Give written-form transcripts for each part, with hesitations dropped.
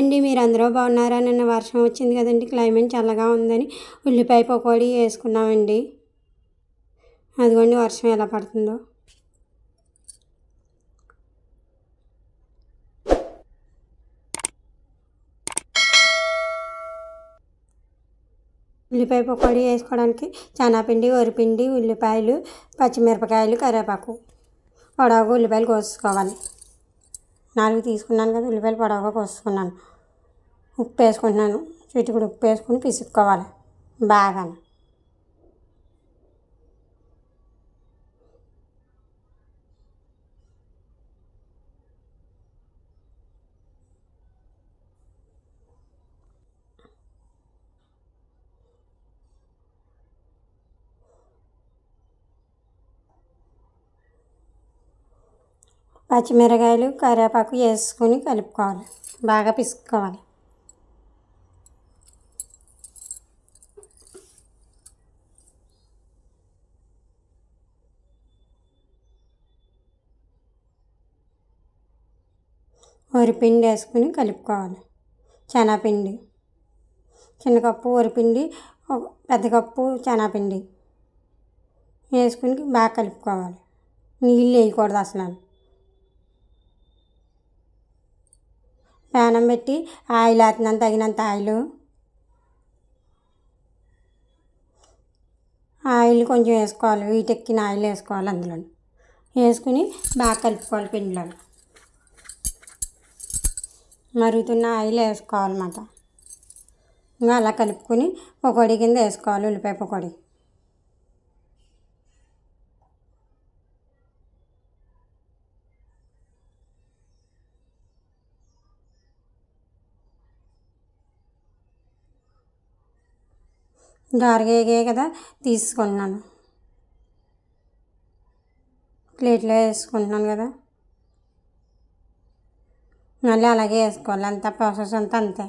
అండి, మీరందరూ బాగున్నారా? నిన్న వర్షం వచ్చింది కదండి, క్లైమేట్ చల్లగా ఉందని ఉల్లిపాయ పకోడీ వేసుకున్నామండి. అదిగోండి వర్షం ఎలా పడుతుందో. ఉల్లిపాయ పకోడీ వేసుకోవడానికి శనగపిండి, వరిపిండి, ఉల్లిపాయలు, పచ్చిమిరపకాయలు, కరివేపాకు, పొడవుగా ఉల్లిపాయలు కోసుకోవాలి. 4 తీసుకున్నాను కదా, ఉల్లిపాయలు పొడవుగా కోసుకున్నాను. ఉప్పు వేసుకుంటున్నాను, చిటికెడు ఉప్పు వేసుకుని పిసుక్కోవాలి బాగా. పచ్చిమిరకాయలు, కరివేపాకు వేసుకొని కలుపుకోవాలి, బాగా పిసుక్కోవాలి. వరిపిండి వేసుకుని కలుపుకోవాలి. శనగపిండి చిన్న కప్పు, వరిపిండి పెద్ద కప్పు శనగపిండి వేసుకుని బాగా కలుపుకోవాలి. నీళ్ళు వేయకూడదు అసలు. ప్యానం పెట్టి ఆయిల్ వేస్తున్నాను, తగినంత ఆయిల్ కొంచెం వేసుకోవాలి. వీటెక్కిన ఆయిల్ వేసుకోవాలి. అందులో వేసుకుని బాగా కలుపుకోవాలి. పిండిలో మరుగుతున్న ఆయిల్ వేసుకోవాలన్నమాట. ఇంకా అలా కలుపుకొని పకోడీ కింద వేసుకోవాలి. ఉల్లిపాయ పకోడీ గారగా వేగాయి కదా, తీసుకుంటున్నాను. ప్లేట్లో వేసుకుంటున్నాను కదా, మళ్ళీ అలాగే వేసుకోవాలి. అంత ప్రాసెస్ అంతా అంతే.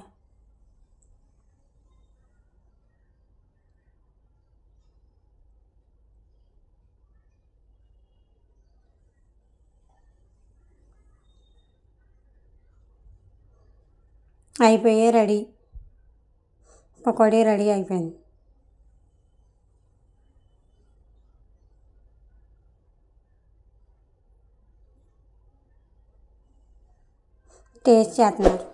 అయిపోయి రెడీ, పకోడీ రెడీ అయిపోయింది. టేస్ట్ చేస్తున్నారు.